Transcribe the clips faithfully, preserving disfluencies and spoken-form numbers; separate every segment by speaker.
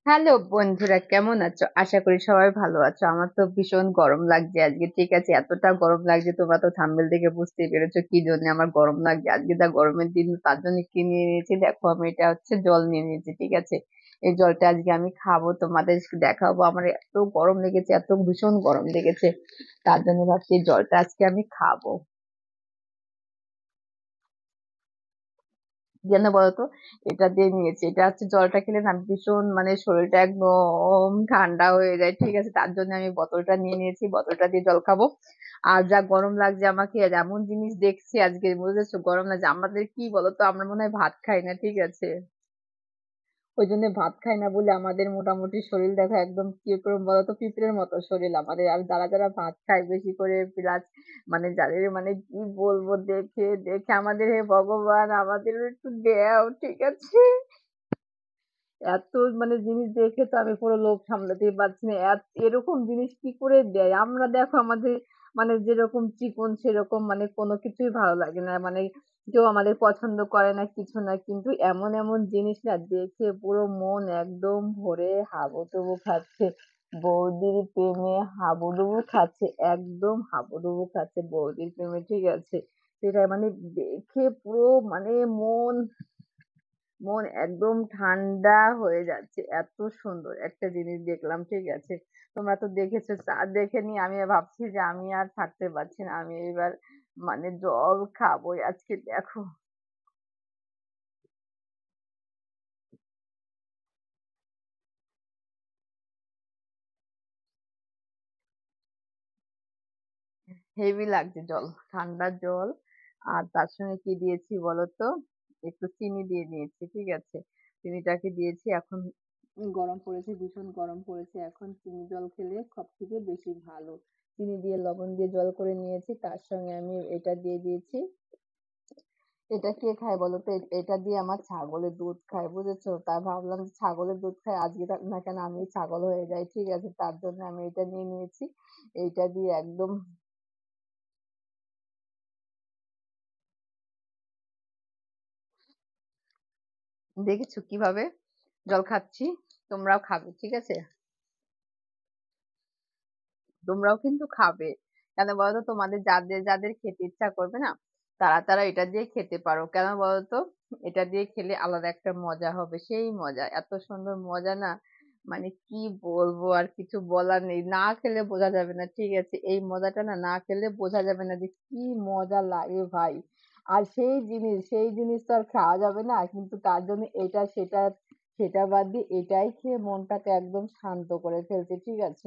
Speaker 1: Hello বন্ধুরা, কেমন আছো? আশা করি সবাই ভালো আছো। আমার তো ভীষণ গরম লাগছে আজকে। ঠিক আছে, এতটা গরম লাগছে, তোমরা তো থাম্বনেল দেখে বুঝতেই পেরেছো কি জন্য আমার গরম লাগছে। আজকে যা গরমের দিন, তার জন্য কি নিয়ে নিয়েছি দেখো, আমি এটা হচ্ছে জল নিয়ে নিয়েছি। ঠিক আছে, এই জলটা আজকে আমি খাবো, তোমাদের দেখাবো। আমার এত গরম লেগেছে, এত ভীষণ গরম লেগেছে, তার জন্য ভাবছি এই জলটা আজকে আমি খাবো। কেন বলতো? এটা দিয়ে নিয়েছি, এটা হচ্ছে জলটা খেলে না ভীষণ মানে শরীরটা একদম ঠান্ডা হয়ে যায়। ঠিক আছে, তার জন্য আমি বোতলটা নিয়ে নিয়েছি, বোতলটা দিয়ে জল খাবো। আর যা গরম লাগছে আমাকে, আজ এমন জিনিস দেখছি আজকে, বুঝেছো গরম লাগছে আমাদের। কি বলতো, আমরা মনে হয় ভাত খাই না। ঠিক আছে, ওই জন্য ভাত খাই না বলে আমাদের মোটামুটি শরীর দেখো একদম কিরকম বলতো, পিঁপড়ের মতো শরীর আমাদের। আর যারা যারা ভাত খায় বেশি করে, প্লাস মানে যাদের মানে কি বলবো, দেখে দেখে আমাদের, হে ভগবান আমাদের একটু দেও। ঠিক আছে, এত মানে জিনিস দেখে তো আমি পুরো লোভ সামলাতেই পারছি না। এত এরকম জিনিস কি করে দেয়? আমরা দেখো আমাদের মানে যেরকম চিকন সেরকম মানে কোনো কিছুই ভালো লাগে না, মানে কেউ আমাদের পছন্দ করে না, কিছু না, কিন্তু এমন এমন জিনিস না দেখে পুরো মন একদম ভরে হাবুডুবু খাচ্ছে। বৌদির প্রেমে হাবুডুবু খাচ্ছে, একদম হাবুডুবু খাচ্ছে বৌদির প্রেমে। ঠিক আছে, সেটা মানে দেখে পুরো মানে মন মন একদম ঠান্ডা হয়ে যাচ্ছে। এত সুন্দর একটা জিনিস দেখলাম। ঠিক আছে, তোমরা তো দেখেছো, তা দেখে নিয়ে আমি ভাবছি যে আমি আর থাকতে পারছি না, আমি এবার মানে জল খাবোই আজকে। দেখো, হেভি লাগছে জল, ঠান্ডা জল। আর তার সঙ্গে কি দিয়েছি বলতো, একটু চিনি দিয়ে দিয়েছি। ঠিক আছে, চিনিটাকে দিয়েছি। এখন গরম পড়েছে, ভীষণ গরম পড়েছে, এখন চিনি জল খেলে সব থেকে বেশি ভালো। চিনি দিয়ে লবণ দিয়ে জল করে নিয়েছি, তার সঙ্গে আমি এটা দিয়ে দিয়েছি। এটা কে খায় বলো তো? এ- এটা দিয়ে আমার ছাগলের দুধ খায়, বুঝেছো? তা ভাবলাম যে ছাগলের দুধ খায়, আজকে তা- না কেন আমি ছাগল হয়ে যাই। ঠিক আছে, তার জন্য আমি এটা নিয়ে নিয়েছি। এইটা দিয়ে একদম, দেখেছো কিভাবে জল খাচ্ছি? তোমরাও খাবে। ঠিক আছে, তোমরাও কিন্তু খাবে। কেন বলতো, তোমাদের যাদের যাদের খেতে ইচ্ছা করবে না, তারা তারা এটা দিয়ে খেতে পারো। কেন বলতো, এটা দিয়ে খেলে আলাদা একটা মজা হবে, সেই মজা, এত সুন্দর মজা না, মানে কি বলবো, আর কিছু বলার নেই। না খেলে বোঝা যাবে না। ঠিক আছে, এই মজাটা না না খেলে বোঝা যাবে না যে কি মজা লাগে ভাই। আর সেই জিনিস সেই জিনিস তো আর খাওয়া যাবে না, কিন্তু তার জন্য এটা সেটা সেটা বাদ দিয়ে এটাই খেয়ে মনটাকে একদম শান্ত করে ফেলছে। ঠিক আছে,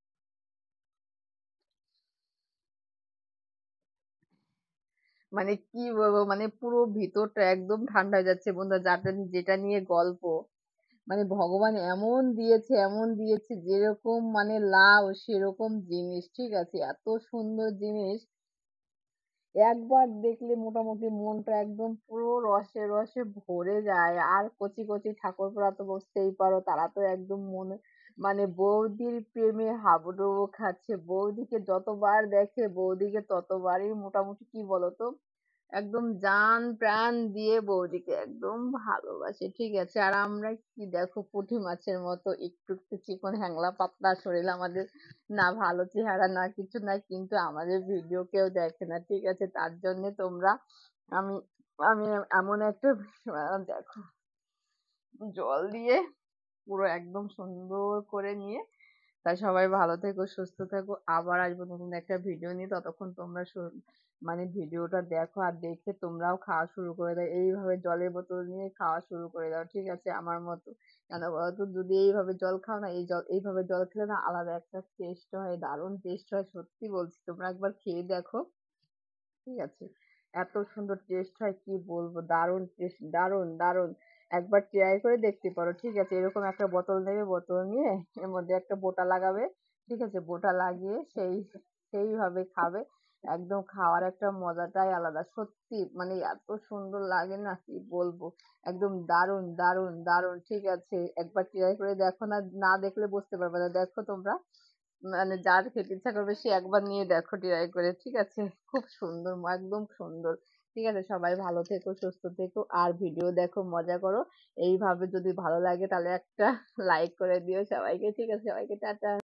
Speaker 1: মানে কি বলবো, মানে পুরো ভিতরটা একদম ঠান্ডা হয়ে যাচ্ছে বন্ধুরা। যাটা যেটা নিয়ে গল্প, মানে ভগবান এমন দিয়েছে, এমন দিয়েছে, যেরকম মানে লাভ সেরকম জিনিস। ঠিক আছে, এত সুন্দর জিনিস একবার দেখলে মোটামুটি মনটা একদম পুরো রসে রসে ভরে যায়। আর কচি কচি ঠাকুরপোরা তো বুঝতেই পারো, তারা তো একদম মনে মানে বৌদির প্রেমে হাবুডুবু খাচ্ছে। বৌদিকে যতবার দেখে, বৌদিকে ততবারই মোটামুটি কি বলতো, একদম জান প্রাণ দিয়ে বৌদিকে একদম ভালোবাসে। ঠিক আছে, আর আমরা কি দেখো, পুঁটি মাছের মতো একটু একটু চিকন হ্যাংলা পাতলা শরীর আমাদের, না ভালো চেহারা না কিছু না, কিন্তু আমাদের ভিডিও কেউ দেখে না। ঠিক আছে, তার জন্য তোমরা, আমি আমি এমন একটা আহ, দেখো, জল দিয়ে পুরো একদম সুন্দর করে নিয়ে, তাই সবাই ভালো থেকো, সুস্থ থেকো। আবার আসবো নতুন একটা ভিডিও নিয়ে, ততক্ষণ তোমরা শু- মানে ভিডিওটা দেখো, আর দেখে তোমরাও খাওয়া শুরু করে দাও। এইভাবে জলের বোতল নিয়ে খাওয়া শুরু করে দাও। ঠিক আছে, আমার মতো। কেন বলতো, যদি এইভাবে জল খাও না, এই জল এইভাবে জল খেলে না আলাদা একটা টেস্ট হয়, দারুণ টেস্ট হয়, সত্যি বলছি, তোমরা একবার খেয়ে দেখো। ঠিক আছে, এত সুন্দর টেস্ট হয়, কি বলবো, দারুণ টেস্ট, দারুণ দারুণ। একবার ট্রাই করে দেখতে পারো। ঠিক আছে, এরকম একটা বোতল নেবে, বোতল নিয়ে এর মধ্যে একটা বোঁটা লাগাবে। ঠিক আছে, বোঁটা লাগিয়ে সেই সেইভাবে খাবে। একদম খাওয়ার একটা মজাটাই আলাদা, সত্যি মানে এত সুন্দর লাগে না, কি বলবো, একদম দারুণ দারুণ দারুণ। ঠিক আছে, একবার ট্রাই করে দেখো, না না দেখলে বুঝতে পারবে না। দেখো তোমরা, মানে যার খেতে ইচ্ছা করবে সে একবার নিয়ে দেখো ট্রাই করে। ঠিক আছে, খুব সুন্দর, একদম সুন্দর। ঠিক আছে? সবাই ভালো থেকো, সুস্থ থেকো। আর ভিডিও দেখো, মজা করো। এইভাবে যদি ভালো লাগে তাহলে একটা লাইক করে দিও সবাইকে। ঠিক আছে? সবাইকে টাটা।